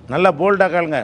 நல்லா போல்டாக காலுங்க.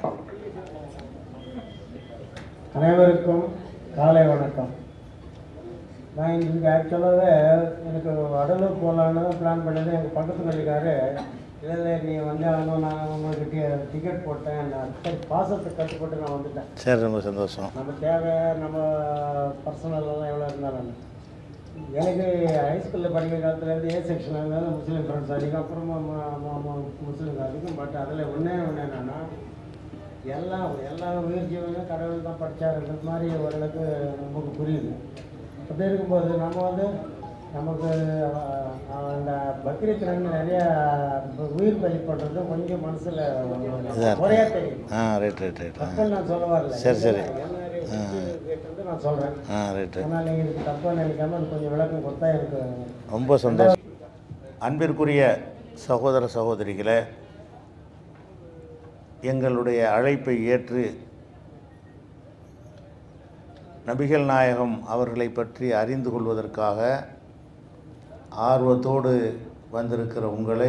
அனைவருக்கும் காலை வணக்கம். நான் இங்கே ஆக்சுவலாகவே எனக்கு வடலூர் போகலான்னு தான் பிளான் பண்ணது. எங்கள் பக்கத்து பள்ளிக்காரு இல்லை நீ வந்து ஆகணும், நான் உங்களுக்கு டிக்கெட் போட்டேன், நான் பாசத்தை கட்டுப்பட்டு நான் வந்துட்டேன். சரி, ரொம்ப சந்தோஷம். நம்ம தேவை நம்ம பர்சனல்லாம் எவ்வளோ இருந்தாலும் எனக்கு ஹைஸ்கூலில் படிக்கிற காலத்துலேருந்து ஏ செக்ஷனில் இருந்தாலும் முஸ்லீம் ஃப்ரெண்ட்ஸ் அதிகம், அப்புறமா முஸ்லீம் அதிகம். பட் அதில் ஒன்றே என்னென்னா எல்லா உயிர் ஜீவனும் கடவுள் தான் படித்தாருன்றது மாதிரி ஓரளவுக்கு நமக்கு புரியுது. அப்படி இருக்கும்போது நம்ம வந்து நமக்கு அந்த பக்ரீத் நிறைய உயிர் பலி பண்ணுறது கொஞ்சம் மனசில் முறையாக தெரியும். தப்புன்னு நான் சொல்ல வரல. சரி நான் சொல்கிறேன். அதனால் நீங்கள் இதுக்கு தப்பாக நினைக்காம அது கொஞ்சம் விளக்கம் கொடுத்தா எனக்கு ரொம்ப சந்தோஷம். அன்பிற்குரிய சகோதர சகோதரிகளே, எங்களுடைய அழைப்பை ஏற்று நபிகள் நாயகம் அவர்களை பற்றி அறிந்து கொள்வதற்காக ஆர்வத்தோடு வந்திருக்கிற உங்களை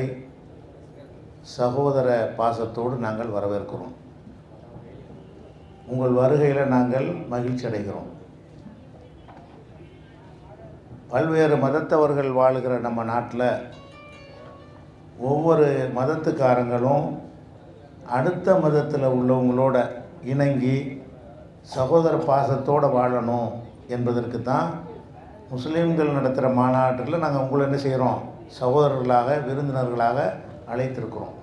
சகோதர பாசத்தோடு நாங்கள் வரவேற்கிறோம். உங்கள் வருகையில் நாங்கள் மகிழ்ச்சி அடைகிறோம். பல்வேறு மதத்தவர்கள் வாழுகிற நம்ம நாட்டில் ஒவ்வொரு மதத்துக்காரங்களும் அடுத்த மதத்தில் உள்ளவங்களோட இணங்கி சகோதர பாசத்தோடு வாழணும் என்பதற்கு தான் முஸ்லீம்கள் நடத்துகிற மாநாட்டில் நாங்கள் உங்களை என்ன செய்கிறோம், சகோதரர்களாக விருந்தினர்களாக அழைத்திருக்கிறோம்.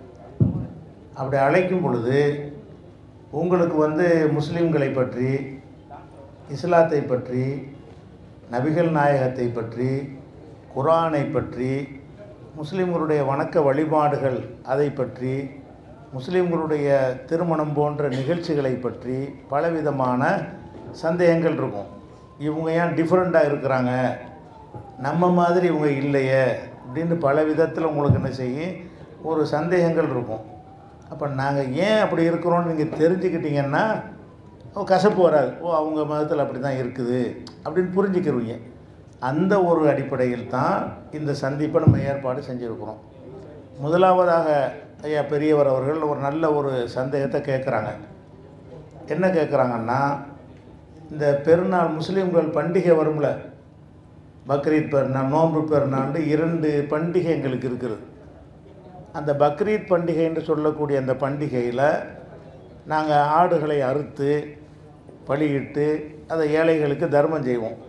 அப்படி அழைக்கும் பொழுது உங்களுக்கு வந்து முஸ்லீம்களை பற்றி, இஸ்லாத்தை பற்றி, நபிகள் நாயகத்தை பற்றி, குர்ஆனை பற்றி, முஸ்லீம்களுடைய வணக்க வழிபாடுகள் அதை பற்றி, முஸ்லீம்களுடைய திருமணம் போன்ற நிகழ்ச்சிகளை பற்றி பலவிதமான சந்தேகங்கள் இருக்கும். இவங்க ஏன் டிஃப்ரெண்ட்டாக இருக்கிறாங்க, நம்ம மாதிரி இவங்க இல்லையே அப்படின்னு பல விதத்தில் உங்களுக்கு என்ன செய்யும், ஒரு சந்தேகங்கள் இருக்கும். அப்போ நாங்கள் ஏன் அப்படி இருக்கிறோன்னு நீங்கள் தெரிஞ்சுக்கிட்டிங்கன்னா கசப்பு வராது. அவங்க மதத்தில் அப்படி தான் இருக்குது அப்படின்னு புரிஞ்சுக்கிருவீங்க. அந்த ஒரு அடிப்படையில் தான் இந்த சந்திப்பை நம்ம ஏற்பாடு செஞ்சுருக்கிறோம். முதலாவதாக ஐயா பெரியவர் அவர்கள் ஒரு நல்ல ஒரு சந்தேகத்தை கேட்குறாங்க. என்ன கேட்குறாங்கன்னா, இந்த பெருநாள் முஸ்லீம்கள் பண்டிகை வரும்ல, பக்ரீத் பெருநாள், நோன்பு பெருநாள்னு 2 பண்டிகை எங்களுக்கு இருக்குது. அந்த பக்ரீத் பண்டிகை என்று சொல்லக்கூடிய அந்த பண்டிகையில் நாங்கள் ஆடுகளை அறுத்து பலியிட்டு அதை ஏழைகளுக்கு தர்மம் செய்வோம்.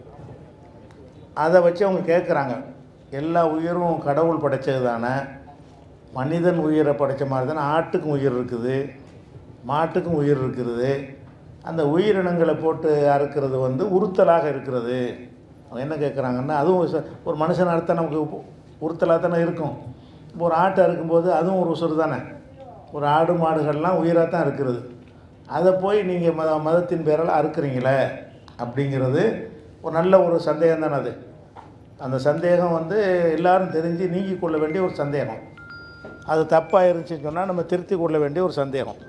அதை வச்சு அவங்க கேட்குறாங்க, எல்லா உயிரும் கடவுள் படைத்தது தானே, மனிதன் உயிரை படைத்த மாதிரி தானே ஆட்டுக்கும் உயிர் இருக்குது, மாட்டுக்கும் உயிர் இருக்கிறது, அந்த உயிரினங்களை போட்டு அறுக்கிறது வந்து உறுத்தலாக இருக்கிறது. அவங்க என்ன கேட்குறாங்கன்னா, அதுவும் ஒரு மனுஷன் அறுத்தா நமக்கு உறுத்தலாக தானே இருக்கும். இப்போ ஒரு ஆட்டை அறுக்கும்போது அதுவும் ஒரு உசுறு தானே. ஒரு ஆடு மாடுகள்லாம் உயிராக தான் இருக்கிறது. அதை போய் நீங்கள் மதத்தின் பேரால் அறுக்குறீங்களே அப்படிங்கிறது ஒரு நல்ல ஒரு சந்தேகம் தானே. அது அந்த சந்தேகம் வந்து எல்லோரும் தெரிஞ்சு நீங்கி கொள்ள வேண்டிய ஒரு சந்தேகம். அது தப்பாக இருந்துச்சுன்னு சொன்னால் நம்ம திருத்தி கொள்ள வேண்டிய ஒரு சந்தேகம்.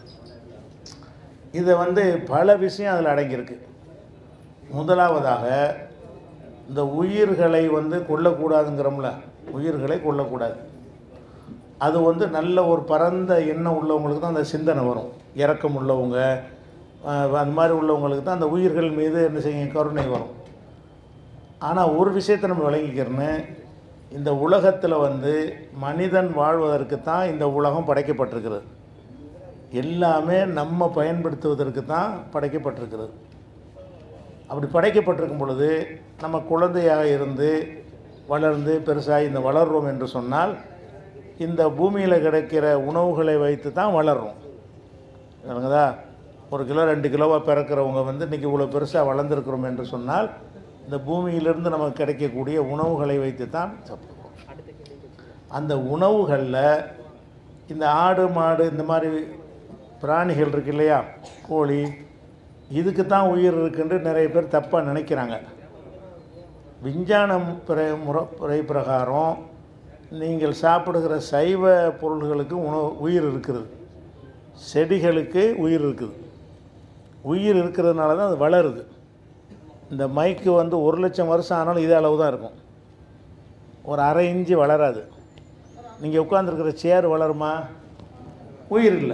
இதை வந்து பல விஷயம் அதில் அடங்கியிருக்கு. முதலாவதாக இந்த உயிர்களை வந்து கொல்லக்கூடாதுங்கிறோம்ல, உயிர்களை கொல்லக்கூடாது. அது வந்து நல்ல ஒரு பரந்த எண்ணம் உள்ளவங்களுக்கு தான் அந்த சிந்தனை வரும். இரக்கம் உள்ளவங்க அந்த மாதிரி உள்ளவங்களுக்கு தான் அந்த உயிர்கள் மீது என்ன செய்யும், கருணை வரும். ஆனால் ஒரு விஷயத்தை நம்ம விளங்கிக்கிறோன்னு, இந்த உலகத்தில் வந்து மனிதன் வாழ்வதற்கு தான் இந்த உலகம் படைக்கப்பட்டிருக்கிறது. எல்லாமே நம்ம பயன்படுத்துவதற்கு தான் படைக்கப்பட்டிருக்கிறது. அப்படி படைக்கப்பட்டிருக்கும் பொழுது நம்ம குழந்தையாக இருந்து வளர்ந்து பெருசாக இந்த வளர்றோம் என்று சொன்னால் இந்த பூமியில் கிடைக்கிற உணவுகளை வைத்து தான் வளர்றோம். இல்லைங்களா? 1 கிலோ 2 கிலோவாக பிறக்கிறவங்க வந்து இன்றைக்கி இவ்வளோ பெருசாக வளர்ந்துருக்கிறோம் என்று சொன்னால் இந்த பூமியிலிருந்து நமக்கு கிடைக்கக்கூடிய உணவுகளை வைத்து தான் சாப்பிடுவோம். அந்த உணவுகளில் இந்த ஆடு மாடு இந்த மாதிரி பிராணிகள் இருக்கு இல்லையா, கோழி, இதுக்கு தான் உயிர் இருக்குன்னு நிறைய பேர் தப்பாக நினைக்கிறாங்க. விஞ்ஞானம் முறை பிரகாரம் நீங்கள் சாப்பிடுகிற சைவ பொருள்களுக்கு உயிர் இருக்கிறது, செடிகளுக்கு உயிர் இருக்குது. உயிர் இருக்கிறதுனால தான் அது வளருது. இந்த மைக்கு வந்து 1,00,000 வருஷம் ஆனாலும் இதே அளவு தான் இருக்கும், ஒரு அரை இன்ச்சு வளராது. நீங்கள் உட்காந்துருக்கிற சேர் வளருமா? உயிர் இல்லை.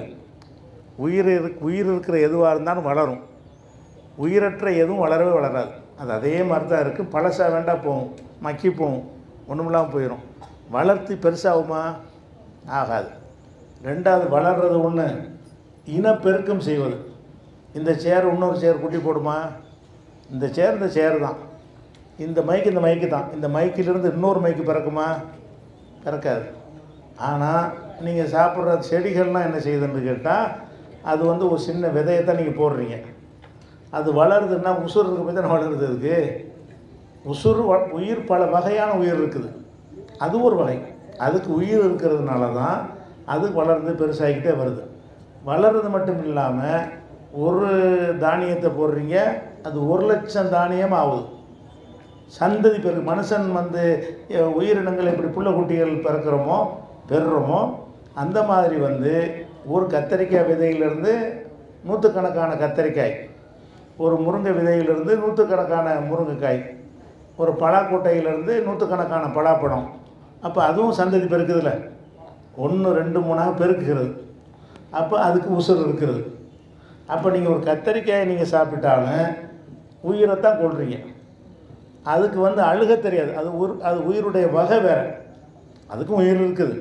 உயிர் இருக்கிற எதுவாக இருந்தாலும் வளரும். உயிரற்ற எதுவும் வளரவே வளராது. அது அதே மாதிரி தான் இருக்குது. பழசாக வேண்டாம் போகும், மக்கி போகும், ஒன்றுமில்லாமல் போயிடும். வளர்த்து பெருசாகுமா? ஆகாது. ரெண்டாவது வளர்றது ஒன்று, இனப்பெருக்கம் செய்வது. இந்த சேர் இன்னொரு சேர் குட்டி போடுமா? இந்த சேர் தான். இந்த மைக்கு தான். இந்த மைக்கிலிருந்து இன்னொரு மைக்கு பிறக்குமா? பிறக்காது. ஆனால் நீங்கள் சாப்பிட்ற செடிகள்லாம் என்ன செய்யுதுன்னு கேட்டால், அது வந்து ஒரு சின்ன விதையை தான் நீங்கள் போடுறீங்க. அது வளருதுன்னா உசுர் இருக்க போய் தானே வளருது. அதுக்கு உயிர் பல வகையான உயிர் இருக்குது. அது ஒரு வகை. அதுக்கு உயிர் இருக்கிறதுனால தான் அது வளர்ந்து பெருசாகிக்கிட்டே வருது. வளர்றது மட்டும் இல்லாமல் ஒரு தானியத்தை போடுறீங்க, அது 1,00,000 தானியம் ஆகுது. சந்ததி பெருக்கு. மனுஷன் வந்து உயிரினங்கள் எப்படி புள்ள குட்டிகள் பெறுறோமோ அந்த மாதிரி வந்து ஒரு கத்தரிக்காய் விதையிலிருந்து நூற்றுக்கணக்கான கத்தரிக்காய், ஒரு முருங்கை விதையிலிருந்து நூற்றுக்கணக்கான முருங்கைக்காய், ஒரு பலாக்கொட்டையிலிருந்து நூற்றுக்கணக்கான பலாப்பழம். அப்போ அதுவும் சந்ததி பெருக்குதில்ல, 1 2 3 பெருக்குகிறது. அப்போ அதுக்கு உசுர் இருக்கிறது. அப்போ நீங்கள் ஒரு கத்தரிக்காயை நீங்கள் சாப்பிட்டாலும் உயிரைத்தான் கொள்றீங்க. அதுக்கு வந்து அழுக தெரியாது. அது உயிருடைய வகை வேறு. அதுக்கும் உயிர் இருக்குது.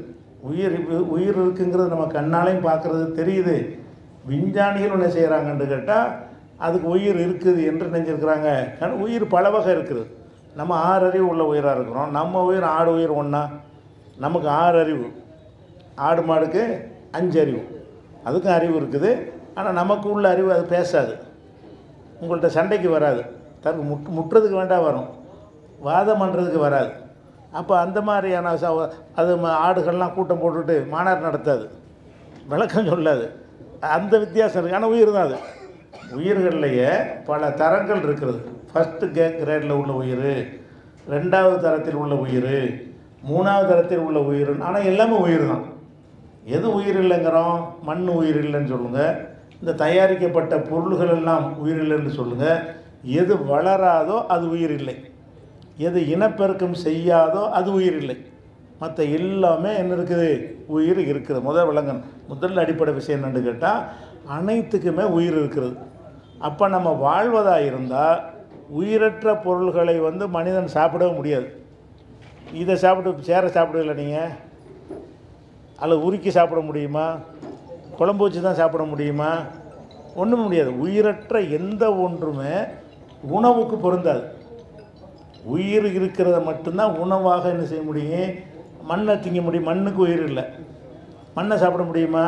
உயிர் இருக்குங்கிறது நம்ம கண்ணாலையும் பார்க்குறது தெரியுது. விஞ்ஞானிகள் என்ன செய்கிறாங்கன்னு கேட்டால், அதுக்கு உயிர் இருக்குது என்று நினைஞ்சிருக்கிறாங்க. உயிர் பல வகை இருக்குது. நம்ம 6 அறிவு உள்ள உயிராக இருக்கிறோம். நம்ம உயிர் ஆடு உயிர் ஒன்றா? நமக்கு 6 அறிவு. ஆடு மாடுக்கு 5 அறிவு. அதுக்கும் அறிவு இருக்குது. ஆனால் நமக்கு உள்ள அறிவு அது பேசாது. உங்கள்கிட்ட சண்டைக்கு வராது. முட்டுறதுக்கு வேண்டாம் வரும், வாதம் பண்ணுறதுக்கு வராது. அப்போ அந்த மாதிரியான அது ஆடுகள்லாம் கூட்டம் போட்டுட்டு மாநாடு நடத்தாது, விளக்கம் சொல்லாது. அந்த வித்தியாசம் இருக்குது. ஆனால் உயிர் தான் அது. உயிர்கள்லையே பல தரங்கள் இருக்கிறது. ஃபஸ்ட்டு கிரேடில் உள்ள உயிர், 2வது தரத்தில் உள்ள உயிர், 3வது தரத்தில் உள்ள உயிர். ஆனால் எல்லாமே உயிர் தான். எது உயிர் இல்லைங்கிறோம்? மண் உயிர் இல்லைன்னு சொல்லுங்கள். இந்த தயாரிக்கப்பட்ட பொருள்கள் எல்லாம் உயிர் இல்லைன்னு சொல்லுங்கள். எது வளராதோ அது உயிர் இல்லை. எது இனப்பெருக்கம் செய்யாதோ அது உயிர் இல்லை. மற்ற எல்லாமே என்ன இருக்குது? உயிர் இருக்குது. முதல் அடிப்படை விஷயம் என்னென்னு கேட்டால், அனைத்துக்குமே உயிர் இருக்கிறது. அப்போ நம்ம வாழ்வதாக இருந்தால் உயிரற்ற பொருள்களை வந்து மனிதன் சாப்பிடவே முடியாது. இதை சேர சாப்பிடவில்லை நீங்கள், அதில் உருக்கி சாப்பிட முடியுமா? குழம்பு வச்சு தான் சாப்பிட முடியுமா? ஒன்றும் முடியாது. உயிரற்ற எந்த ஒன்றுமே உணவுக்கு பொருந்தாது. உயிர் இருக்கிறத மட்டும்தான் உணவாக என்ன செய்ய முடியும்? மண்ணை திங்க முடியும். மண்ணுக்கு உயிர் இல்லை. மண்ணை சாப்பிட முடியுமா?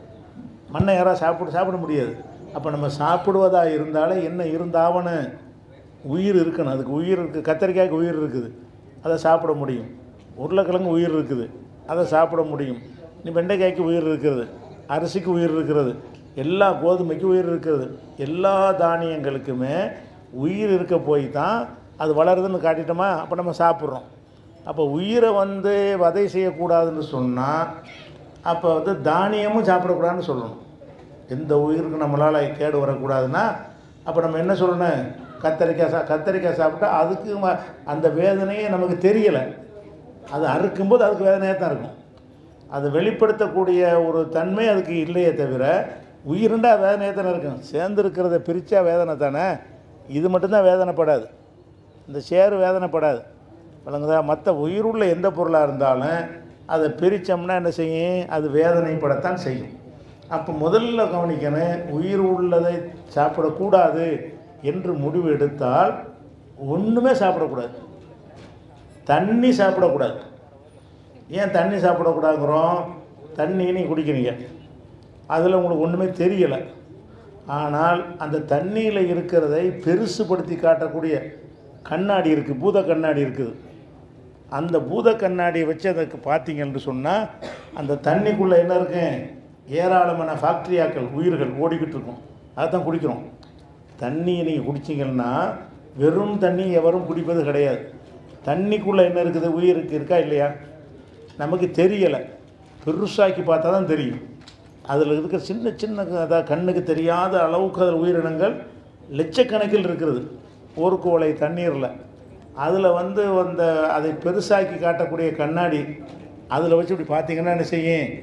மண்ணை யாராவது சாப்பிட முடியாது. அப்போ நம்ம சாப்பிடுவதாக இருந்தாலே என்ன இருந்தாவன்னு உயிர் இருக்கணும். அதுக்கு உயிர் இருக்குது. கத்தரிக்காய்க்கு உயிர் இருக்குது, அதை சாப்பிட முடியும். உருளைக்கிழங்கு உயிர் இருக்குது, அதை சாப்பிட முடியும். வெண்டைக்காய்க்கு உயிர் இருக்கிறது, அரிசிக்கு உயிர் இருக்கிறது, எல்லா கோதுமைக்கு உயிர் இருக்கிறது. எல்லா தானியங்களுக்குமே உயிர் இருக்க போய் தான் அது வளருதுன்னு காட்டிட்டோமா? அப்போ நம்ம சாப்பிட்றோம். அப்போ உயிரை வந்து வதை செய்யக்கூடாதுன்னு சொன்னால், அப்போ வந்து தானியமும் சாப்பிடக்கூடாதுன்னு சொல்லணும். எந்த உயிருக்கு நம்மளால் கேடு வரக்கூடாதுன்னா அப்போ நம்ம என்ன சொல்லணும்? கத்தரிக்காய் சாப்பிட்டா அதுக்கு அந்த வேதனையே நமக்கு தெரியலை. அது அறுக்கும்போது அதுக்கு வேதனையாக தான் இருக்கும். அது வெளிப்படுத்தக்கூடிய ஒரு தன்மை அதுக்கு இல்லையே தவிர, உயிருண்டா வேதனையாக தானே இருக்கும். சேர்ந்துருக்கிறத பிரித்தா வேதனை தானே. இது மட்டும்தான் வேதனைப்படாது, இந்த சேரு வேதனைப்படாது. வழங்குதா? மற்ற உயிருள்ள எந்த பொருளாக இருந்தாலும் அதை பிரித்தோம்னா என்ன செய்யும்? அது வேதனைப்படத்தான் செய்யும். அப்போ முதல்ல கவனிக்கணும், உயிர் உள்ளதை சாப்பிடக்கூடாது என்று முடிவு எடுத்தால் ஒன்றுமே சாப்பிடக்கூடாது. தண்ணி சாப்பிடக்கூடாது. ஏன் தண்ணி சாப்பிடக்கூடாதுங்கிறோம்? தண்ணி நீங்கள் குடிக்கிறீங்க, அதில் உங்களுக்கு ஒன்றுமே தெரியலை. ஆனால் அந்த தண்ணியில் இருக்கிறதை பெருசுபடுத்தி காட்டக்கூடிய கண்ணாடி இருக்குது, பூத கண்ணாடி இருக்குது. அந்த பூத கண்ணாடியை வச்சு அதுக்கு பார்த்தீங்கன்னு சொன்னால் அந்த தண்ணிக்குள்ளே என்ன இருக்கு? ஏராளமான பாக்டீரியாக்கள், உயிர்கள் ஓடிக்கிட்டு இருக்கும். அதை தான் குடிக்கிறோம். தண்ணியை நீங்கள் குடிச்சிங்கன்னா வெறும் தண்ணி எவரும் குடிப்பது கிடையாது. தண்ணிக்குள்ளே என்ன இருக்குது? உயிருக்கு இருக்கா இல்லையா? நமக்கு தெரியலை. பெருசாக்கி பார்த்தா தான் தெரியும். அதில் இருக்கிற சின்ன சின்ன அதாவது கண்ணுக்கு தெரியாத அளவுக்கு அதில் உயிரினங்கள் லட்சக்கணக்கில் இருக்கிறது ஒரு கோளை தண்ணீரில். அதில் வந்து அதை பெருசாக்கி காட்டக்கூடிய கண்ணாடி அதில் வச்சு இப்படி பார்த்தீங்கன்னா என்ன செய்யும்?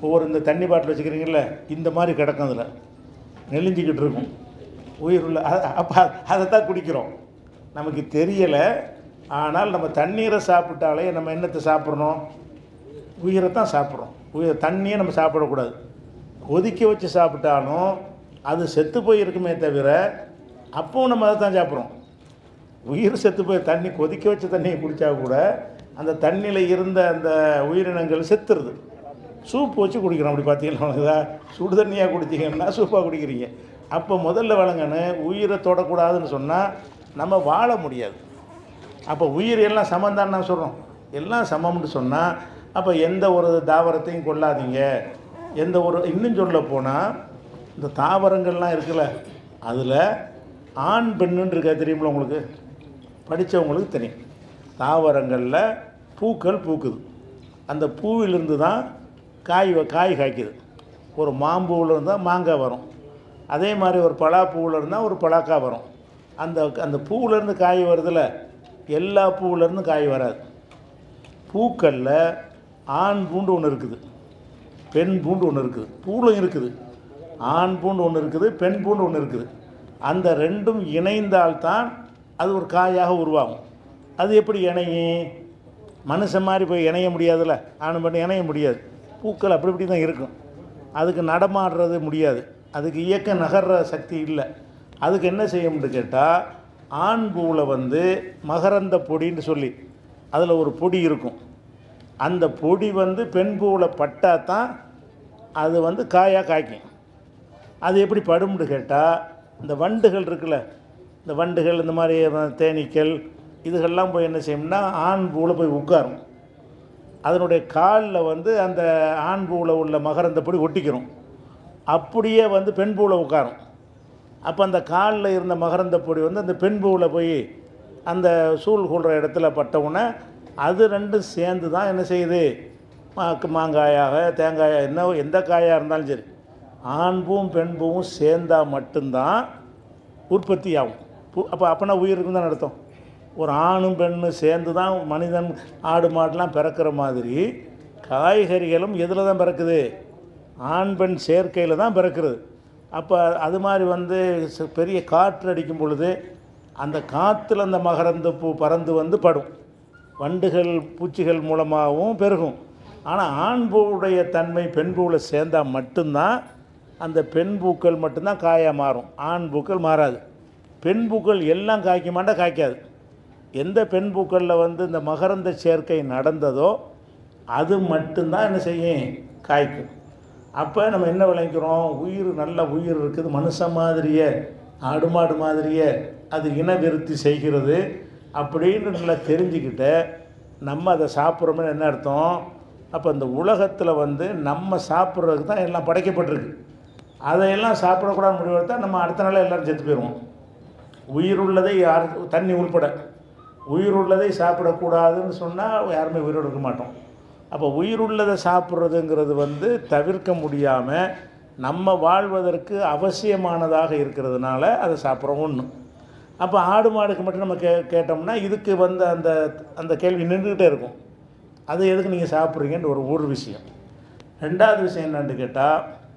ஒவ்வொரு இந்த தண்ணி பாட்டில் வச்சுக்கிறீங்கள, இந்த மாதிரி கிடக்கும், அதில் நெளிஞ்சிக்கிட்டு இருக்கும் உயிர் உள்ள. அப்போ அதை தான் குடிக்கிறோம், நமக்கு தெரியலை. ஆனால் நம்ம தண்ணீரை சாப்பிட்டாலே நம்ம என்னத்தை சாப்பிட்றோம்? உயிரை தான் சாப்பிட்றோம். தண்ணியை நம்ம சாப்பிடக்கூடாது. கொதிக்க வச்சு சாப்பிட்டாலும் அது செத்து போயிருக்குமே தவிர அப்பவும் நம்ம அதை தான் சாப்பிட்றோம். உயிர் செத்து போய் தண்ணி கொதிக்க வச்ச தண்ணியை குடித்தா கூட அந்த தண்ணியில் இருந்த அந்த உயிரினங்கள் செத்துருது. சூப் வச்சு குடிக்கிறோம். அப்படி பார்த்தீங்கன்னா சுடு தண்ணியாக குடிச்சிங்கன்னா சூப்பாக குடிக்கிறீங்க. அப்போ முதல்ல வழங்கணும், உயிரை தொடக்கூடாதுன்னு சொன்னால் நம்ம வாழ முடியாது. அப்போ உயிர் எல்லாம் சமந்தான்னு நான் சொல்கிறோம். எல்லாம் சமம்னு சொன்னால் அப்போ எந்த ஒரு தாவரத்தையும் கொல்லாதீங்க. எந்த ஒரு இன்னும் சொல்ல போனால் இந்த தாவரங்கள்லாம் இருக்குல்ல, அதில் ஆண் பெண்ணுன்னு இருக்க தெரியுமில்ல உங்களுக்கு, படித்தவங்களுக்கு தெரியும். தாவரங்களில் பூக்கள் பூக்குது, அந்த பூவிலிருந்து தான் காய் காய்க்குது. ஒரு மாம்பூவில் இருந்தால் மாங்காய் வரும், அதே மாதிரி ஒரு பலாப்பூவில் இருந்தால் ஒரு பலாக்காய் வரும். அந்த பூவிலேருந்து காய் வருதில்ல, எல்லா பூவிலேருந்து காய் வராது. பூக்களில் ஆண் பூண்டு ஒன்று இருக்குது, பெண் பூண்டு ஒன்று இருக்குது. பூலும் இருக்குது, ஆண் பூண்டு ஒன்று இருக்குது, பெண் பூண்டு ஒன்று இருக்குது. அந்த ரெண்டும் இணைந்தால்தான் அது ஒரு காயாக உருவாகும். அது எப்படி இணையும்? மனுஷன் மாதிரி போய் இணைய முடியாதுல்ல, ஆண் பெண் இணைய முடியாது. பூக்கள் அப்படி இப்படி தான் இருக்கும். அதுக்கு நடமாடுறது முடியாது, அதுக்கு இயக்க நகர்ற சக்தி இல்லை. அதுக்கு என்ன செய்யும்னு கேட்டால், ஆண் பூவில் மகரந்த பொடின்னு சொல்லி அதில் ஒரு பொடி இருக்கும். அந்த பொடி பெண் பூவில் பட்டால் தான் அது காயாக காய்க்கும். அது எப்படி படும்னு கேட்டால், இந்த வண்டுகள் இருக்குல்ல, இந்த வண்டுகள் இந்த மாதிரி தேனீக்கள் இதுகள்லாம் போய் என்ன செய்யும்னா ஆண் பூவில் போய் உட்காரும். அதனுடைய காலில் அந்த ஆண் பூவில் உள்ள மகரந்த பொடி ஒட்டிக்கிறோம். அப்படியே பெண் பூவில் உட்காரும். அப்போ அந்த காலில் இருந்த மகரந்த பொடி அந்த பெண் பூவில் போய் அந்த சூழ் கொள்கிற இடத்துல பட்டவுடனே அது ரெண்டும் சேர்ந்து தான் என்ன செய்யுது, மாங்காயாக தேங்காயாக என்ன எந்த காயாக இருந்தாலும் சரி, ஆண் பூவும் பெண் பூவும் சேர்ந்தால் மட்டும்தான் உற்பத்தி ஆகும். அப்போனா உயிர் இருக்குன்னு தான் அர்த்தம். ஒரு ஆணும் பெண்ணும் சேர்ந்து தான் மனிதன் ஆடு மாடெலாம் பிறக்கிற மாதிரி காய்கறிகளும் எதில் தான் பிறக்குது? ஆண் பெண் சேர்க்கையில் தான் பிறக்கிறது. அப்போ அது மாதிரி பெரிய காற்று அடிக்கும் பொழுது அந்த காற்றுல அந்த மகரந்த பூ பறந்து படும். வண்டுகள் பூச்சிகள் மூலமாகவும் பெருகும். ஆனால் ஆண் பூவுடைய தன்மை பெண் பூவில் சேர்ந்தால் மட்டும்தான் அந்த பெண் பூக்கள் மட்டும்தான் காயாக மாறும், ஆண் பூக்கள் மாறாது. பெண் பூக்கள் எல்லாம் காய்க்க மாட்டா, காய்க்காது. எந்த பெண் பூக்களில் இந்த மகரந்த சேர்க்கை நடந்ததோ அது மட்டும்தான் என்ன செய்யும், காய்க்கும். அப்போ நம்ம என்ன விளைக்கிறோம், உயிர் நல்ல உயிர் இருக்குது, மனுஷன் மாதிரியே ஆடு மாடு மாதிரியே அது இனவிருத்தி செய்கிறது அப்படின்னு நல்லா தெரிஞ்சுக்கிட்ட நம்ம அதை சாப்பிட்றோம்னு என்ன அர்த்தம்? அப்போ இந்த உலகத்தில் நம்ம சாப்பிட்றதுக்கு தான் எல்லாம் படைக்கப்பட்டிருக்கு. அதையெல்லாம் சாப்பிடக்கூடாது முடிவெடுத்தால் நம்ம அடுத்த நாள் எல்லோரும் செத்து போயிடுவோம். உயிருள்ளதை யார் தண்ணி உள்பட உயிருள்ளதை சாப்பிடக்கூடாதுன்னு சொன்னால் யாருமே உயிரோடு இருக்க மாட்டோம். அப்போ உயிருள்ளதை சாப்பிட்றதுங்கிறது தவிர்க்க முடியாமல் நம்ம வாழ்வதற்கு அவசியமானதாக இருக்கிறதுனால அதை சாப்பிட்றோம் ஒன்று. அப்போ ஆடு மாடுக்கு மட்டும் நம்ம கேட்டோம்னா இதுக்கு அந்த அந்த கேள்வி நின்றுக்கிட்டே இருக்கும், அது எதுக்கு நீங்கள் சாப்பிட்றீங்கன்ற ஒரு விஷயம். ரெண்டாவது விஷயம் என்னன்னு கேட்டால்,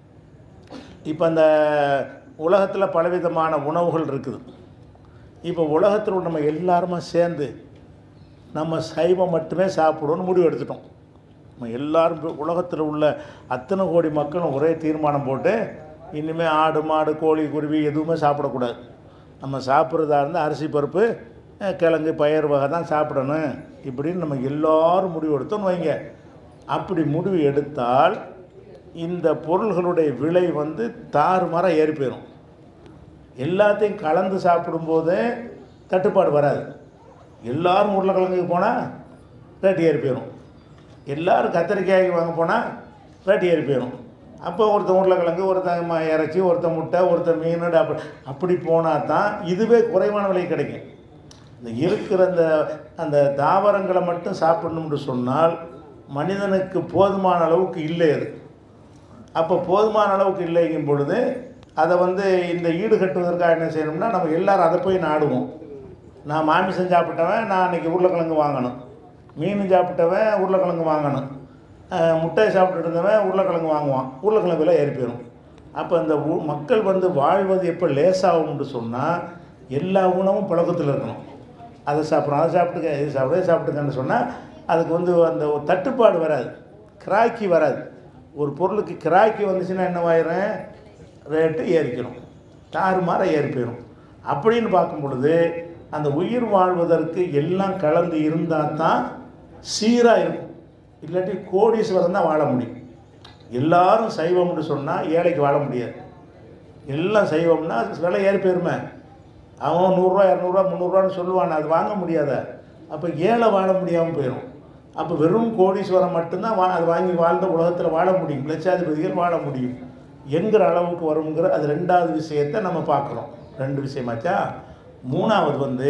இப்போ அந்த உலகத்தில் பலவிதமான உணவுகள் இருக்குது. இப்போ உலகத்தில் நம்ம எல்லாருமா சேர்ந்து நம்ம சைவம் மட்டுமே சாப்பிடுவோன்னு முடிவு எடுத்துட்டோம். நம்ம எல்லோரும் உலகத்தில் உள்ள அத்தனை கோடி மக்களும் ஒரே தீர்மானம் போட்டு இனிமேல் ஆடு மாடு கோழி குருவி எதுவுமே சாப்பிடக்கூடாது. நம்ம சாப்பிட்றதா இருந்தால் அரிசி பருப்பு கிழங்கு பயிர் வகை தான் சாப்பிடணும் இப்படின்னு நம்ம எல்லோரும் முடிவு எடுத்தோன்னு வைங்க. அப்படி முடிவு எடுத்தால் இந்த பொருள்களுடைய விலை தாறுமாறாக ஏறி போயிடும். எல்லாத்தையும் கலந்து சாப்பிடும்போது தட்டுப்பாடு வராது. எல்லோரும் உருளைக்கிழங்குக்கு போனால் ரேட்டு ஏறி போயிடும், எல்லோரும் கத்திரிக்காய்க்கு வாங்க போனால் ரேட்டு ஏறி போயிடும். அப்போ ஒருத்தன் உருளைக்கிழங்கு, ஒருத்தன் இறைச்சி, ஒருத்தன் முட்டை, ஒருத்தன் மீன், அப்படி போனால் தான் இதுவே குறைவான விலை கிடைக்கும். இந்த இருக்கிற அந்த தாவரங்களை மட்டும் சாப்பிடணும்னு சொன்னால் மனிதனுக்கு போதுமான அளவுக்கு இல்லை அது. அப்போ போதுமான அளவுக்கு இல்லைங்கும் பொழுது அதை இந்த ஈடு கட்டுவதற்காக என்ன செய்யணும்னா நம்ம எல்லோரும் அதை போய் நாடுவோம். நான் மாமிசம் சாப்பிட்டவன் நான் அன்றைக்கி உருளைக்கிழங்கு வாங்கணும், மீன் சாப்பிட்டவன் உருளைக்கிழங்கு வாங்கணும், முட்டையை சாப்பிட்டுட்டு இருந்தவன் உருளைக்கிழங்கு வாங்குவான், உருளைக்கிழங்கு விலை ஏறி போயிடும். அப்போ இந்த மக்கள் வந்து வாழ்வது எப்போ லேசாகும்னு சொன்னால் எல்லா உணவும் பழக்கத்தில் இருக்கணும். அதை சாப்பிட்றோம், அதை சாப்பிட்டுக்க, இது சாப்பிட்டுக்கன்னு சொன்னால் அதுக்கு வந்து அந்த ஒரு தட்டுப்பாடு வராது, கிராக்கி வராது. ஒரு பொருளுக்கு கிராக்கி வந்துச்சுன்னா என்னவாயிரும், ரேட்டு ஏறிக்கணும், தாறுமாற ஏறி போயிடும். அப்படின்னு பார்க்கும் பொழுது அந்த உயிர் வாழ்வதற்கு எல்லாம் கலந்து இருந்தால் தான் சீராக இருக்கும். இல்லாட்டி கோடீஸ்வரன் தான் வாழ முடியும். எல்லாரும் சைவம்னு சொன்னால் ஏழைக்கு வாழ முடியாது. எல்லாம் சைவம்னா விலை ஏறி போயிருமே. அவன் 100 ரூபா 200 ரூபா 300 ரூபான்னு சொல்லுவான், அது வாங்க முடியாத. அப்போ ஏழை வாழ முடியாமல் போயிடும். அப்போ வெறும் கோடீஸ்வரம் மட்டும்தான் அது வாங்கி வாழ்ந்த உலகத்தில் வாழ முடியும், லட்சாதிபதிகள் வாழ முடியும் என்கிற அளவுக்கு வருங்கிற அது ரெண்டாவது விஷயத்தை நம்ம பார்க்குறோம். 2 விஷயமாச்சா. மூணாவது வந்து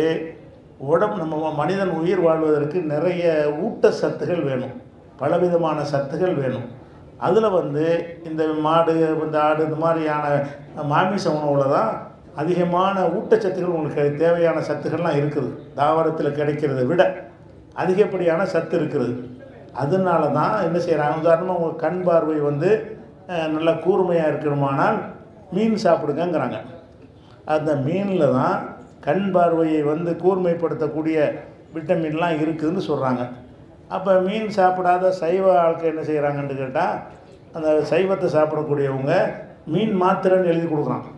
நம்ம மனிதன் உயிர் வாழ்வதற்கு நிறைய ஊட்டச்சத்துகள் வேணும், பலவிதமான சத்துகள் வேணும். அதில் வந்து இந்த மாடு, இந்த ஆடு, இந்த மாதிரியான மாமிச உணவில் தான் அதிகமான ஊட்டச்சத்துகள் உங்களுக்கு தேவையான சத்துக்கள்லாம் இருக்குது. தாவரத்தில் கிடைக்கிறத விட அதிகப்படியான சத்து இருக்கிறது. அதனால தான் என்ன செய்கிறாங்க, உதாரணமாக உங்கள் கண் பார்வை வந்து நல்லா கூர்மையாக இருக்கணுமானால் மீன் சாப்பிடுங்கங்கிறாங்க. அந்த மீனில் தான் கண் பார்வையை வந்து கூர்மைப்படுத்தக்கூடிய விட்டமின்லாம் இருக்குதுன்னு சொல்கிறாங்க. அப்போ மீன் சாப்பிடாத சைவ ஆட்கள் என்ன செய்கிறாங்கன்னு கேட்டால், அந்த சைவத்தை சாப்பிடக்கூடியவங்க மீன் மாத்திரைன்னு எழுதி கொடுக்குறான்.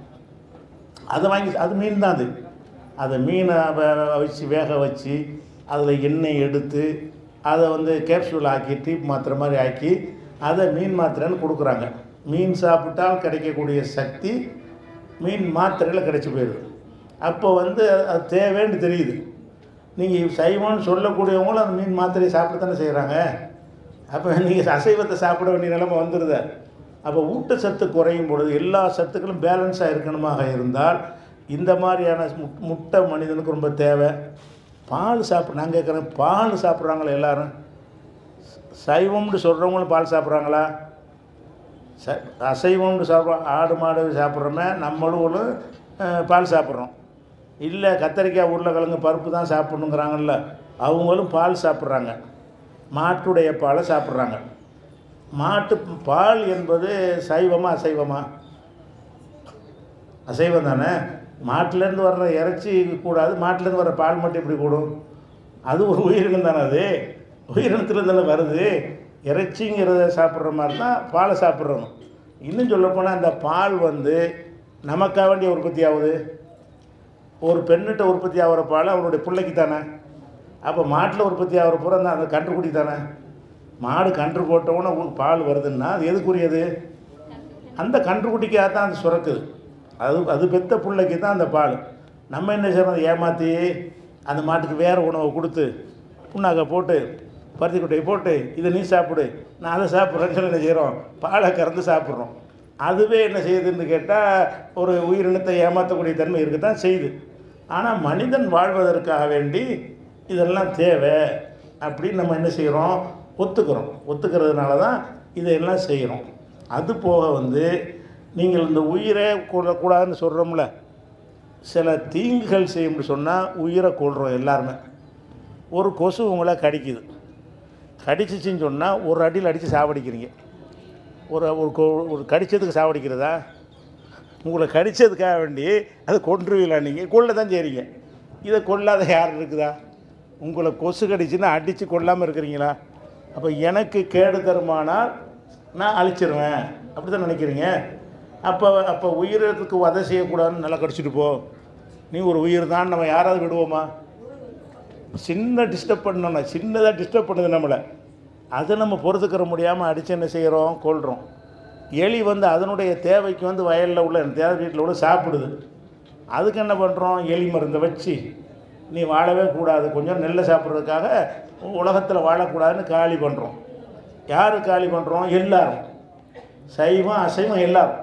அதை வாங்கி, அது மீன் தான், அதை மீனை வச்சு வேக வச்சு அதில் எண்ணெய் எடுத்து அதை வந்து கேப்சூல் ஆக்கி டீப் மாத்திரை மாதிரி ஆக்கி அதை மீன் மாத்திரைன்னு கொடுக்குறாங்க. மீன் சாப்பிட்டால் கிடைக்கக்கூடிய சக்தி மீன் மாத்திரையில் கிடைச்சி போயிடுது. அப்போ வந்து அது தேவைன்னு தெரியுது. நீங்கள் சைவம்னு சொல்லக்கூடியவங்களும் அந்த மீன் மாத்திரையை சாப்பிட்டு தானே செய்கிறாங்க. அப்போ நீங்கள் அசைவத்தை சாப்பிட வேண்டிய நிலைமை வந்துடுது. அப்போ ஊட்டச்சத்து குறையும் பொழுது எல்லா சத்துக்களும் பேலன்ஸாக இருக்கணுமாக இருந்தால் இந்த மாதிரியான முட்டை மனிதனுக்கு ரொம்ப தேவை. பால் நான் கேட்குறேன், பால் சாப்பிட்றாங்களா எல்லோரும்? சைவம்னு சொல்கிறவங்களும் பால் சாப்பிட்றாங்களா? அசைவம்னு சாப்பிட்றோம், ஆடு மாடு சாப்பிட்றோமே, நம்மளும் பால் சாப்பிட்றோம். இல்லை கத்தரிக்காய் உருளைக்கிழங்கு பருப்பு தான் சாப்பிட்ணுங்கிறாங்கல்ல, அவங்களும் பால் சாப்பிட்றாங்க. மாட்டுடைய பாலை சாப்பிட்றாங்க. மாட்டு பால் என்பது சைவமா அசைவமா? அசைவம் தானே. மாட்டிலேருந்து வர்ற இறைச்சி கூடாது, மாட்டிலேருந்து வர்ற பால் மட்டும் எப்படி கூடும்? அது ஒரு உயிரினம் தானே, அது உயிரினத்துலேருந்து தானே வருது. இறைச்சிங்கிறத சாப்பிட்ற மாதிரி தான் பாலை சாப்பிட்றோம். இன்னும் சொல்லப்போனால் அந்த பால் வந்து நமக்காக வேண்டிய உற்பத்தி ஆகுது. ஒரு பெண்ணிட்ட உற்பத்தி ஆகிற பால் அவனுடைய பிள்ளைக்கு தானே. அப்போ மாட்டில் உற்பத்தி ஆகிற பூரா தான் அந்த கன்றுக்குட்டி தானே. மாடு கன்று போட்டவுடனே பால் வருதுன்னா அது எதுக்குரியது? அந்த கன்றுக்குட்டிக்காக தான் அது சுரக்குது. அது பெத்த பிள்ளைக்கு தான் அந்த பால். நம்ம என்ன செய்யறோம், ஏமாற்றி அந்த மாட்டுக்கு வேறு உணவை கொடுத்து புண்ணாக்கை போட்டு பருத்தி கொட்டையை போட்டு இதை நீ சாப்பிடு, நான் அதை சாப்பிட்றேன்னு சொல்லி என்ன செய்கிறோம், பாலை கறந்து சாப்பிட்றோம். அதுவே என்ன செய்யுதுன்னு கேட்டால் ஒரு உயிரினத்தை ஏமாற்றக்கூடிய தன்மை இருக்க தான் செய்யுது. ஆனால் மனிதன் வாழ்வதற்காக வேண்டி இதெல்லாம் தேவை அப்படின்னு நம்ம என்ன செய்கிறோம், ஒத்துக்கிறோம். ஒத்துக்கிறதுனால தான் இதையெல்லாம் செய்கிறோம். அது போக வந்து நீங்கள் இந்த உயிரை கொள்ளக்கூடாதுன்னு சொல்கிறோம்ல, சில தீங்குகள் செய்யும்னு சொன்னால் உயிரை கொள்கிறோம் எல்லாருமே. ஒரு கொசு உங்களை கடிக்குது, கடிச்சிச்சின்னு சொன்னால் ஒரு அடியில் அடித்து சாவடிக்கிறீங்க. ஒரு கடித்ததுக்கு சாவடிக்கிறதா? உங்களை கடித்ததுக்காக வேண்டி அது கொன்றுவீங்களா? நீங்கள் கொள்ள தான் செய்கிறீங்க. இதை கொல்லாத யார் இருக்குதா? உங்களை கொசு கடிச்சுன்னா அடித்து கொல்லாமல் இருக்கிறீங்களா? அப்போ எனக்கு கேடு தருமானால் நான் அழிச்சிருவேன் அப்படி தான் நினைக்கிறீங்க. அப்போ உயிருக்கு வதை செய்யக்கூடாதுன்னு நல்லா கடிச்சிட்டு போ, நீ ஒரு உயிர் தான், நம்ம யாராவது விடுவோமா? சின்ன டிஸ்டர்ப் பண்ணோன்னா, சின்னதாக டிஸ்டர்ப் பண்ணுது நம்மளை, அதை நம்ம பொறுத்துக்கிற முடியாமல் அடித்து என்ன செய்கிறோம், கொள்கிறோம். எலி வந்து அதனுடைய தேவைக்கு வந்து வயலில் உள்ள தேவை வீட்டில் உள்ள சாப்பிடுது. அதுக்கு என்ன பண்ணுறோம், எலி மருந்தை வச்சு நீ வாழவே கூடாது, கொஞ்சம் நெல்லை சாப்பிட்றதுக்காக உலகத்தில் வாழக்கூடாதுன்னு காலி பண்ணுறோம். யார் காலி பண்ணுறோம்? எல்லாரும். சைவம் அசைவம் எல்லாரும்.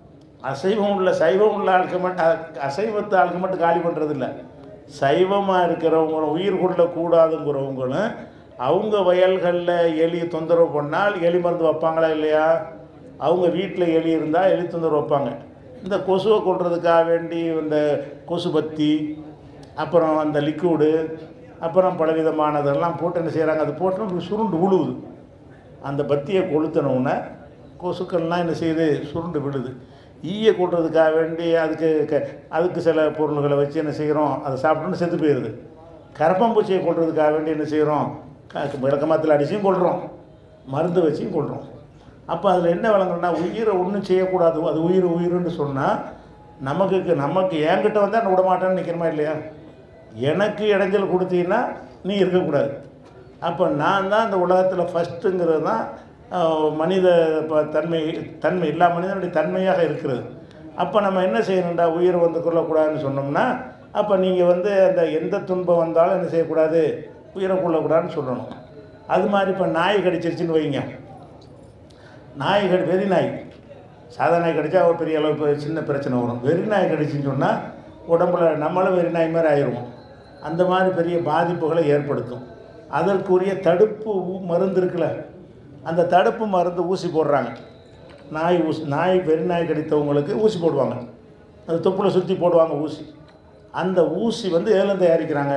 சைவம் உள்ள ஆளுக்கு மட்டும், அசைவத்து ஆளுக்கு மட்டும் காலி பண்ணுறது இல்லை. சைவமாக இருக்கிறவங்களும் உயிர் கொள்ளக்கூடாதுங்கிறவங்களும் அவங்க வயல்களில் எலி தொந்தரவு பண்ணால் எலி மருந்து வைப்பாங்களா இல்லையா? அவங்க வீட்டில் எலி இருந்தால் எலி தொந்தரவு வைப்பாங்க. இந்த கொசுவை கொள்றதுக்காக வேண்டி இந்த கொசு பத்தி, அப்புறம் அந்த லிக்விடு, அப்புறம் பலவிதமானதெல்லாம் போட்டு என்ன செய்கிறாங்க, அது போட்டு சுருண்டு உழுவுது. அந்த பத்தியை கொளுத்தினோன்னே கொசுக்கள்லாம் என்ன செய்யுது, சுருண்டு விடுது. ஈயை கொள்றதுக்காக வேண்டி அதுக்கு சில பொருள்களை வச்சு என்ன செய்கிறோம், அதை சாப்பிட்டோன்னு செத்து போயிடுது. கரப்பாம்பூச்சியை கொள்றதுக்காக வேண்டி என்ன செய்கிறோம், விளக்கமாத்தில் அடிச்சும் கொள்கிறோம், மருந்து வச்சும் கொள்கிறோம். அப்போ அதில் என்ன விளங்குறோன்னா, உயிரை ஒன்றும் செய்யக்கூடாது, அது உயிருன்னு சொன்னால் நமக்கு என்கிட்ட வந்தால் நான் விடமாட்டேன்னு நிற்கிறமா இல்லையா? எனக்கு இடைஞ்சல் கொடுத்தீங்கன்னா நீ இருக்கக்கூடாது. அப்போ நான் தான் இந்த உலகத்தில் ஃபஸ்ட்டுங்கிறது தான் மனித தன்மை எல்லா மனிதனுடைய தன்மையாக இருக்கிறது. அப்போ நம்ம என்ன செய்யணும்டா, உயிரை வந்து கொள்ளக்கூடாதுன்னு சொன்னோம்னா, அப்போ நீங்கள் வந்து அந்த எந்த துன்பம் வந்தாலும் என்ன செய்யக்கூடாது, உயிரை கொள்ளக்கூடாதுன்னு சொல்லணும். அது மாதிரி இப்போ நாய் கடிச்சிருச்சுன்னு வைங்க, வெறி நாய், சாதா நாய் கடிச்சா ஒரு பெரிய அளவு சின்ன பிரச்சனை வரும். வெறி நாய் கடிச்சின்னு சொன்னால் உடம்புல நம்மளும் வெறி நாய் மாதிரி ஆயிடுவோம். அந்த மாதிரி பெரிய பாதிப்புகளை ஏற்படுத்தும். அதற்குரிய தடுப்பு மருந்து இருக்குல்ல, அந்த தடுப்பு மருந்து ஊசி போடுறாங்க. வெறி நாய் கடித்தவங்களுக்கு ஊசி போடுவாங்க, அது தொப்புளை சுற்றி போடுவாங்க ஊசி. அந்த ஊசி வந்து எதில் தயாரிக்கிறாங்க,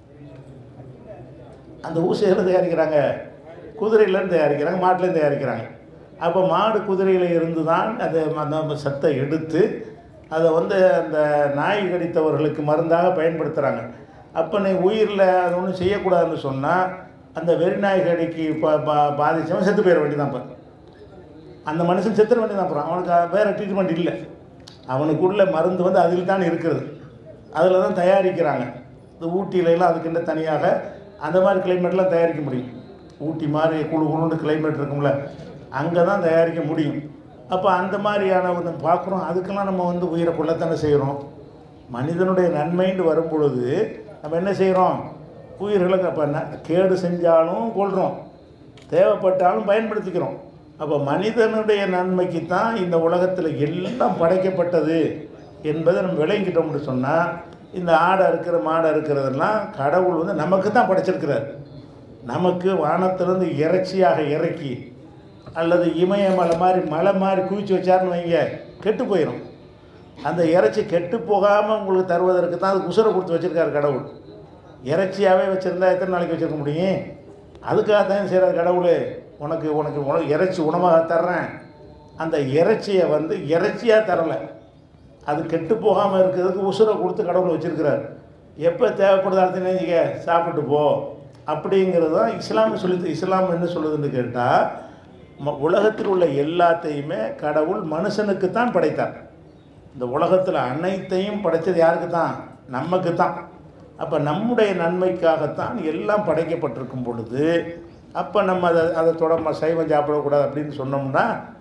அந்த ஊசி எதில் தயாரிக்கிறாங்க, குதிரையிலேருந்து தயாரிக்கிறாங்க, மாட்டிலேருந்து தயாரிக்கிறாங்க. அப்போ மாடு குதிரையில் இருந்து தான் அந்த சத்தை எடுத்து அதை வந்து அந்த நாய் கடித்தவர்களுக்கு மருந்தாக பயன்படுத்துகிறாங்க. அப்போ நீ உயிரில் அது ஒன்றும் செய்யக்கூடாதுன்னு சொன்னால் அந்த வெறிநாய் கடிக்கு பாதித்தவன் செத்து போயிட வேண்டியதான். இப்போ அந்த மனுஷன் செத்துற வேண்டியதான். அப்புறம் அவனுக்கு வேறு ட்ரீட்மெண்ட் இல்லை, அவனுக்குள்ள மருந்து வந்து அதில் தான் இருக்கிறது, அதில் தான் தயாரிக்கிறாங்க. இந்த ஊட்டியிலலாம் அதுக்குன்ற தனியாக அந்த மாதிரி கிளைமேட்லாம் தயாரிக்க முடியும். ஊட்டி மாதிரி குழுன்னு கிளைமேட் இருக்கும்ல, அங்கே தான் தயாரிக்க முடியும். அப்போ அந்த மாதிரியான ஒன்று பார்க்குறோம். அதுக்கெல்லாம் நம்ம வந்து உயிரை கொள்ளத்தானே செய்கிறோம். மனிதனுடைய நன்மைன்னு வரும் பொழுது நம்ம என்ன செய்கிறோம், உயிர்களுக்கு அப்போ கேடு செஞ்சாலும் கொள்கிறோம், தேவைப்பட்டாலும் பயன்படுத்திக்கிறோம். அப்போ மனிதனுடைய நன்மைக்கு தான் இந்த உலகத்தில் எல்லாம் படைக்கப்பட்டது என்பதை நம்ம விளங்கிட்டோம்னு சொன்னால், இந்த ஆடை இருக்கிற மாடை இருக்கிறதெல்லாம் கடவுள் வந்து நமக்கு தான் படைச்சிருக்கிறார். நமக்கு வானத்திலிருந்து இறைச்சியாக இறக்கி அல்லது இமயமலை மலை மாதிரி குவிச்சு வச்சாருன்னு வைங்க, கெட்டு போயிடும். அந்த இறைச்சி கெட்டு போகாமல் உங்களுக்கு தருவதற்கு தான் அதுக்கு உசுரை கொடுத்து வச்சுருக்காரு கடவுள். இறைச்சியாகவே வச்சுருந்தா எத்தனை நாளைக்கு வச்சுருக்க முடியும்? அதுக்காக தான் செய்கிறார் கடவுள். உனக்கு இறைச்சி உணவாக தர்றேன், அந்த இறைச்சியை வந்து இறைச்சியாக தரலை, அது கெட்டு போகாமல் இருக்கிறதுக்கு உசுரை கொடுத்து கடவுள் வச்சுருக்கிறார். எப்போ தேவைப்படுது அடுத்த நினைக்க சாப்பிட்டு போ அப்படிங்கிறது தான் இஸ்லாம் என்ன சொல்லுதுன்னு கேட்டால், உலகத்தில் உள்ள எல்லாத்தையுமே கடவுள் மனுஷனுக்கு தான் படைத்தார். இந்த உலகத்தில் அனைத்தையும் படைத்தது யாருக்கு தான்? நமக்கு தான். அப்போ நம்முடைய நன்மைக்காகத்தான் எல்லாம் படைக்கப்பட்டிருக்கும் பொழுது, அப்போ நம்ம அதை தொடர்ந்து சைவம் சாப்பிடக்கூடாது அப்படின்னு சொன்னோம்னா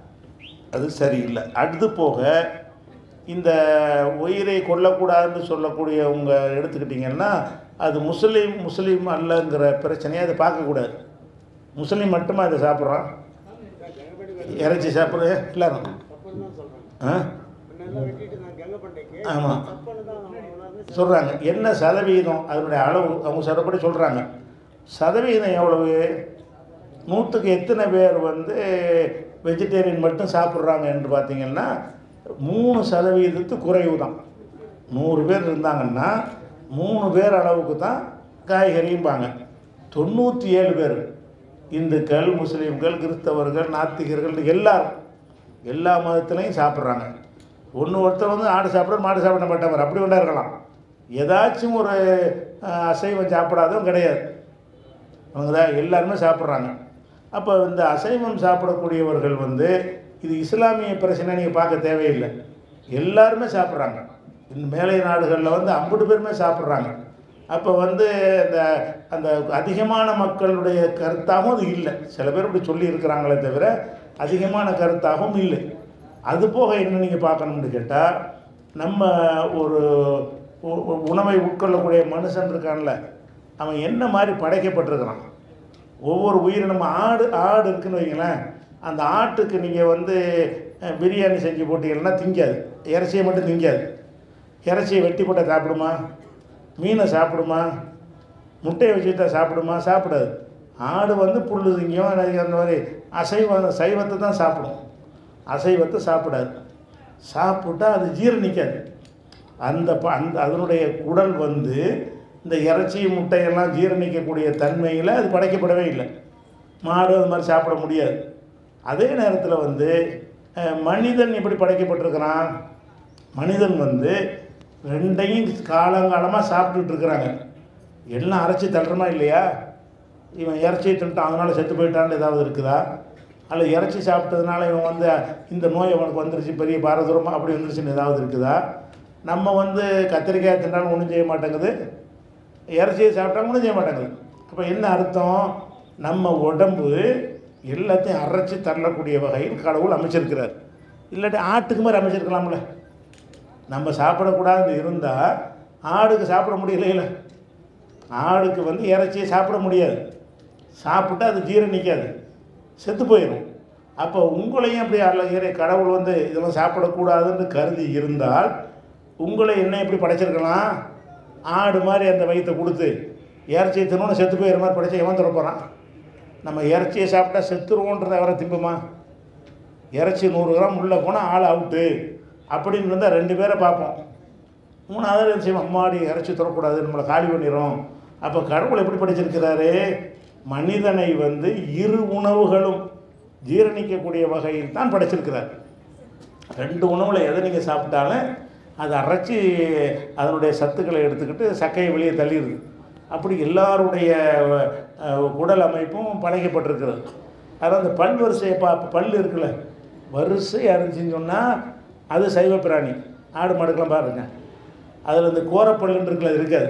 அது சரியில்லை. அடுத்து போக இந்த உயிரை கொல்லக்கூடாதுன்னு சொல்லக்கூடியவங்க எடுத்துக்கிட்டிங்கன்னா, அது முஸ்லீம் அல்லங்கிற பிரச்சனையை அதை பார்க்கக்கூடாது. முஸ்லீம் மட்டுமா அதை சாப்பிட்றான், இறைச்சி சாப்பிட்ற எல்லாரும். ஆமாம் சொல்கிறாங்க. என்ன சதவீதம் அதனுடைய அளவு அவங்க சதப்படி சொல்கிறாங்க. சதவீதம் எவ்வளவு, 100க்கு எத்தனை பேர் வந்து வெஜிடேரியன் மட்டும் சாப்பிட்றாங்க என்று பார்த்திங்கன்னா 3% குறைவு தான். 100 பேர் இருந்தாங்கன்னா 3 பேர் அளவுக்கு தான் காய்கறியும்பாங்க. 97 பேர் இந்துக்கள், முஸ்லீம்கள், கிறிஸ்தவர்கள், நாத்திகர்கள் எல்லாரும் எல்லா மதத்துலேயும் சாப்பிட்றாங்க. ஒருத்தர் வந்து ஆடு சாப்பிட்ற மாடு சாப்பிட மாட்டாங்க, அப்படி ஒன்றா இருக்கலாம். ஏதாச்சும் ஒரு அசைவம் சாப்பிடாதவங்க கிடையாது, அவங்க தான் எல்லாருமே சாப்பிட்றாங்க. அப்போ இந்த அசைவம் சாப்பிடக்கூடியவர்கள் வந்து இது இஸ்லாமிய பிரச்சனை நீங்கள் பார்க்க தேவையில்லை, எல்லாருமே சாப்பிட்றாங்க. இந்த மேலை நாடுகளில் வந்து 50 பேருமே சாப்பிட்றாங்க. அப்போ வந்து அந்த அதிகமான மக்களுடைய கருத்தாகவும் அது இல்லை. சில பேர் இப்படி சொல்லி இருக்கிறாங்களே தவிர அதிகமான கருத்தாகவும் இல்லை. அது போக என்ன நீங்கள் பார்க்கணும்னு கேட்டால், நம்ம ஒரு உணவை உட்கொள்ளக்கூடிய மனுஷன் இருக்கான்ல, அவன் என்ன மாதிரி படைக்கப்பட்டிருக்கிறான். ஒவ்வொரு உயிரும் நம்ம ஆடு இருக்குன்னு வைங்களேன், அந்த ஆட்டுக்கு நீங்கள் வந்து பிரியாணி செஞ்சு போட்டீங்கன்னா திங்காது, இறைச்சியை மட்டும் திங்காது. இறைச்சியை வெட்டி போட்டால் சாப்பிடுமா? மீனை சாப்பிடுமா? முட்டையை வச்சுக்கிட்டா சாப்பிடுமா? சாப்பிடாது. ஆடு வந்து புல் திங்கும், அந்த மாதிரி சைவத்தை தான் சாப்பிடும், அசைவத்தை சாப்பிடாது. சாப்பிட்டா அது ஜீரணிக்காது. அதனுடைய குடல் வந்து இந்த இறைச்சி முட்டையெல்லாம் ஜீரணிக்கக்கூடிய தன்மையில் அது படைக்கப்படவே இல்லை. மாடு அது மாதிரி சாப்பிட முடியாது. அதே நேரத்தில் வந்து மனிதன் எப்படி படைக்கப்பட்டிருக்கிறான், மனிதன் வந்து ரெண்டையும் காலங்காலமாக சாப்பிட்டுட்டு இருக்கிறாங்க. எல்லாம் அரைச்சி தள்ளுறமா இல்லையா? இவன் இறைச்சியை தின்ட்டான் அதனால் செத்து போயிட்டான்னு ஏதாவது இருக்குதா? அல்ல இறைச்சி சாப்பிட்டதுனால இவன் வந்து இந்த நோய் அவனுக்கு வந்துருச்சு பெரிய பாரதூரமாக அப்படி வந்துருச்சுன்னு ஏதாவது இருக்குதா? நம்ம வந்து கத்திரிக்காய் தின்றாலும் ஒன்றும் செய்ய மாட்டேங்குது, இறைச்சியை சாப்பிட்டாலும் ஒன்றும் செய்ய மாட்டேங்குது. அப்போ என்ன அர்த்தம்? நம்ம உடம்பு எல்லாத்தையும் அரைச்சி தள்ளக்கூடிய வகையில் கடவுள் அமைச்சிருக்கிறார். இல்லாட்டி ஆட்டுக்கு மாதிரி அமைச்சிருக்கலாம்ல. நம்ம சாப்பிடக்கூடாது இருந்தால் ஆடுக்கு சாப்பிட முடியல. ஆடுக்கு வந்து இறைச்சியை சாப்பிட முடியாது, சாப்பிட்டா அது ஜீரணிக்காது, செத்து போயிடும். அப்போ உங்களையும் அப்படி அல்ல கடவுள் வந்து இதெல்லாம் சாப்பிடக்கூடாதுன்னு கருதி இருந்தால் உங்களை என்ன எப்படி படைச்சிருக்கலாம்? ஆடு மாதிரி அந்த வயிற்றை கொடுத்து இறைச்சியை தின்னோன்னு செத்து போயிடுற மாதிரி படைச்சா எவன் தர போகிறான்? நம்ம இறைச்சியை சாப்பிட்டா செத்துருவோன்றதை அவரை திம்புமா? இறைச்சி 100 கிராம் உள்ளே போனால் ஆள் அவுட்டு அப்படின்னு இருந்தால் 2 பேரை பார்ப்போம். 3வது என்ன செய்வோம்? அம்மாடி இறைச்சி தரக்கூடாது, நம்மளை காலி பண்ணிடும். அப்போ கடவுள் எப்படி படிச்சிருக்கிறாரு? மனிதனை வந்து 2 உணவுகளும் ஜீரணிக்கக்கூடிய வகையில் தான் படைச்சிருக்கிறார். 2 உணவில் எதை நீங்கள் சாப்பிட்டாலும் அதை அரைச்சி அதனுடைய சத்துக்களை எடுத்துக்கிட்டு சக்கையை வெளியே தள்ளிடுது. அப்படி எல்லாருடைய உடல் அமைப்பும் படைக்கப்பட்டிருக்கிறது. அதாவது அந்த பல் வரிசையை பல் இருக்குல்ல, வரிசையாக இருந்துச்சுன்னு சொன்னால் அது சைவ பிராணி. ஆடு மாடுக்கெல்லாம் பாருங்க, அதில் இந்த கோரப்பல்லுன்னு இருக்குல்ல, அது இருக்காது.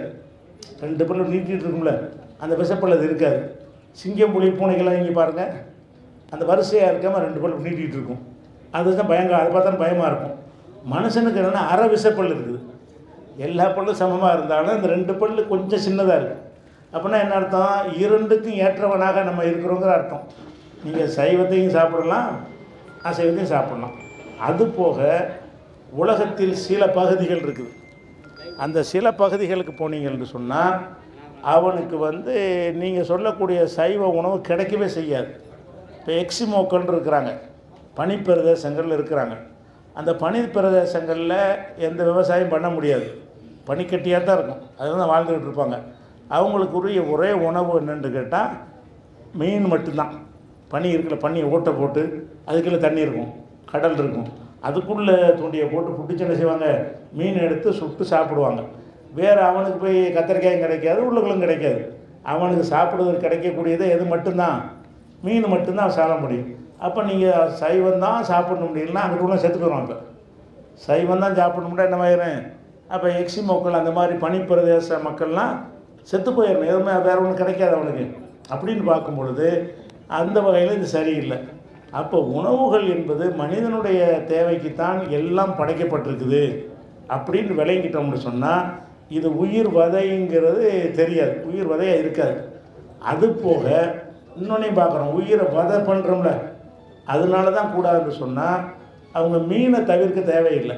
2 பல்லு நீட்டிகிட்டு இருக்கும்ல, அந்த விஷப்பல் அது இருக்காது. சிங்கம் புலி பூனைக்கெல்லாம் இங்கே பாருங்கள், அந்த வரிசையாக இருக்காமல் 2 பல்லு நீட்டிகிட்டு இருக்கும். அதுதான் அதை பார்த்தா பயமாக இருக்கும். மனுஷனுக்கு என்னென்னா அரை விஷப்பல் இருக்குது. எல்லா பல்லும் சமமாக இருந்தாலும் இந்த 2 பல்லு கொஞ்சம் சின்னதாக இருக்குது. அப்படின்னா என்ன அர்த்தம்? 2க்கும் ஏற்றவனாக நம்ம இருக்கிறோங்கிற அர்த்தம். நீங்கள் சைவத்தையும் சாப்பிடலாம், அசைவத்தையும் சாப்பிடலாம். அதுபோக உலகத்தில் சில பகுதிகள் இருக்குது. அந்த சில பகுதிகளுக்கு போனீங்கன்னு சொன்னால் அவனுக்கு வந்து நீங்கள் சொல்லக்கூடிய சைவ உணவு கிடைக்கவே செய்யாது. இப்போ எக்ஸிமோக்கள் இருக்கிறாங்க, பனிப்பிரதேசங்களில் இருக்கிறாங்க. அந்த பனிப்பிரதேசங்களில் எந்த விவசாயம் பண்ண முடியாது, பனிக்கட்டியாக தான் இருக்கும், அதில் தான் வாழ்ந்துக்கிட்டு இருப்பாங்க. அவங்களுக்கு உரிய ஒரே உணவு என்னென்னு கேட்டால் மீன் மட்டும்தான். பனி இருக்குல்ல, பனியை ஓட்டை போட்டு அதுக்குள்ளே தண்ணி இருக்கும், கடல் இருக்கும், அதுக்குள்ளே தூண்டியை போட்டு பிடிச்சி என்ன செய்வாங்க? மீன் எடுத்து சுட்டு சாப்பிடுவாங்க. வேறு அவனுக்கு போய் கத்திரிக்காயும் கிடைக்காது, உருளைக்கிழங்கும் கிடைக்காது. அவனுக்கு சாப்பிடுவதற்கு கிடைக்கக்கூடியது எது மட்டும்தான்? மீன் மட்டும்தான் சாப்பிட முடியும். அப்போ நீங்கள் சைவம் தான் சாப்பிட முடியலன்னா அங்கிட்டு உள்ள செத்து போயிடும். இப்போ சைவம் தான் சாப்பிட முடியாது என்ன ஆயிரும்? அப்போ எக்ஸிமோக்கள் அந்த மாதிரி பனிப்பிரதேச மக்கள்லாம் செத்து போயிடணும், எதுவுமே வேறு ஒன்றும் கிடைக்காது அவனுக்கு. அப்படின்னு பார்க்கும் பொழுது அந்த வகையில் இது சரியில்லை. அப்போ உணவுகள் என்பது மனிதனுடைய தேவைக்குத்தான் எல்லாம் படைக்கப்பட்டிருக்குது அப்படின்னு விளங்கிட்டோம்னு சொன்னால் இது உயிர் வதைங்கிறது தெரியாது, உயிர் வதையாக இருக்காது. அது போக இன்னொன்னையும் பார்க்குறோம், உயிரை வதை பண்ணுறோம்ல, அதனால தான் கூடாதுன்னு சொன்னால் அவங்க மீனை தவிர்க்க தேவையில்லை.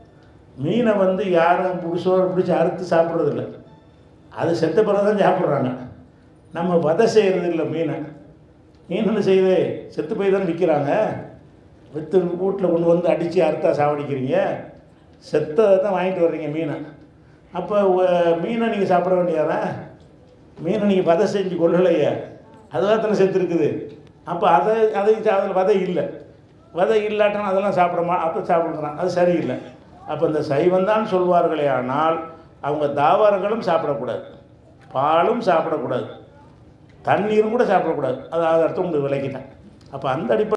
மீனை வந்து யாரும் பிடிச்சி அறுத்து சாப்பிட்றதில்ல, அது செத்த பிறகு தான் சாப்பிட்றாங்க. நம்ம வதை செய்கிறது இல்லை மீனை. மீன் என்ன செய்யுது? செத்து போய் தான் விற்கிறாங்க. விற்று வீட்டில் கொண்டு வந்து அடித்து அறுத்தா சாவடிக்கிறீங்க, செத்ததை தான் வாங்கிட்டு வர்றீங்க மீனை. அப்போ மீனை நீங்கள் சாப்பிட வேண்டியதானே? மீனை நீங்கள் வதை செஞ்சு கொள்ளலையே, அதெல்லாம் தானே செத்து இருக்குது. அப்போ அதில் வதை இல்லை, வதை இல்லாட்டாலும் அதெல்லாம் அப்போ சாப்பிடுறான், அது சரியில்லை. அப்போ இந்த சைவந்தான் சொல்வார்களே, ஆனால் அவங்க தாவரங்களும் சாப்பிடக்கூடாது, பாலும் சாப்பிடக்கூடாது, தண்ணீரும் கூட சாப்பிடக்கூடாது. அது அர்த்தம் உங்களுக்கு விளக்கிட்டேன். அப்போ அந்த அடிப்படை